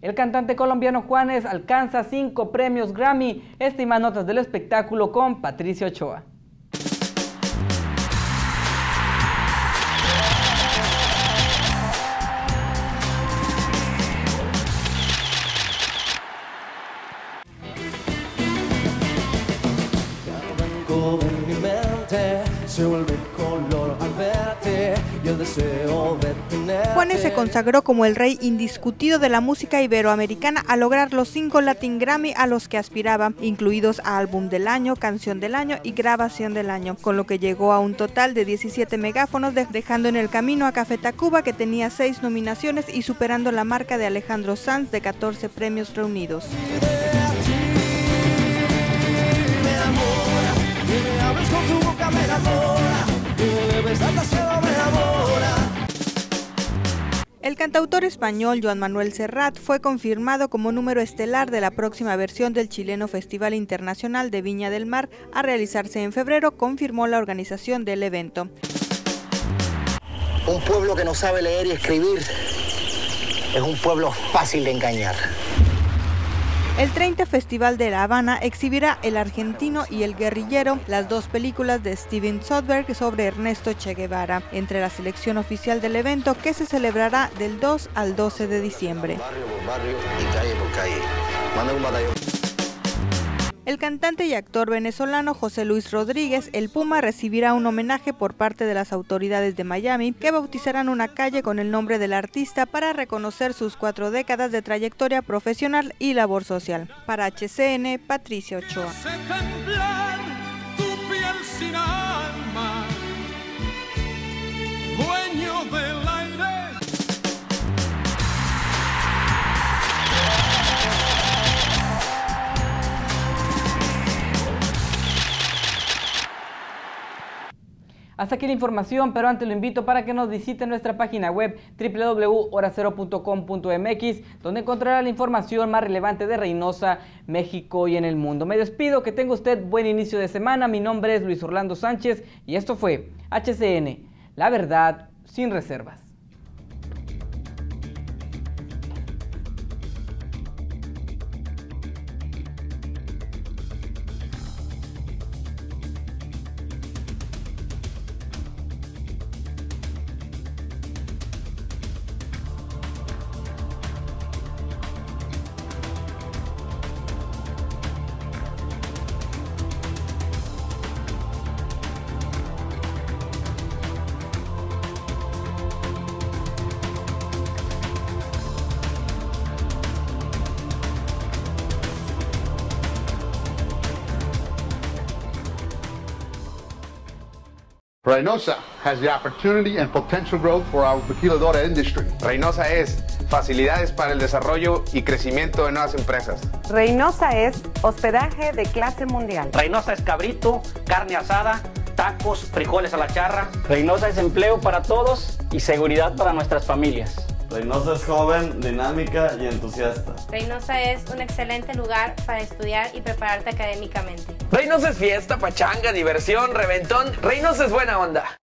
El cantante colombiano Juanes alcanza 5 premios Grammy. Esta y más notas del espectáculo con Patricia Ochoa. En mi mente se vuelve color al verte y el deseo de tenerte. Juanes se consagró como el rey indiscutido de la música iberoamericana al lograr los 5 Latin Grammy a los que aspiraba, incluidos a Álbum del Año, Canción del Año y Grabación del Año, con lo que llegó a un total de 17 megáfonos, dejando en el camino a Café Tacuba, que tenía 6 nominaciones, y superando la marca de Alejandro Sanz de 14 premios reunidos. El cantautor español Joan Manuel Serrat fue confirmado como número estelar de la próxima versión del chileno Festival Internacional de Viña del Mar a realizarse en febrero, confirmó la organización del evento. Un pueblo que no sabe leer y escribir es un pueblo fácil de engañar. El 30 Festival de La Habana exhibirá El Argentino y El Guerrillero, las 2 películas de Steven Soderbergh sobre Ernesto Che Guevara, entre la selección oficial del evento, que se celebrará del 2 al 12 de diciembre. Barrio por barrio y calle por calle. Manda un batallón. El cantante y actor venezolano José Luis Rodríguez, el Puma, recibirá un homenaje por parte de las autoridades de Miami, que bautizarán una calle con el nombre del artista para reconocer sus 4 décadas de trayectoria profesional y labor social. Para HCN, Patricia Ochoa. Hasta aquí la información, pero antes lo invito para que nos visite nuestra página web www.horacero.com.mx, donde encontrará la información más relevante de Reynosa, México y en el mundo. Me despido, que tenga usted buen inicio de semana. Mi nombre es Luis Orlando Sánchez y esto fue HCN, la verdad sin reservas. Reynosa has the opportunity and potential growth for our maquiladora industry. Reynosa es facilidades para el desarrollo y crecimiento de nuevas empresas. Reynosa es hospedaje de clase mundial. Reynosa es cabrito, carne asada, tacos, frijoles a la charra. Reynosa es empleo para todos y seguridad para nuestras familias. Reynosa es joven, dinámica y entusiasta. Reynosa es un excelente lugar para estudiar y prepararte académicamente. Reynosa es fiesta, pachanga, diversión, reventón. Reynosa es buena onda.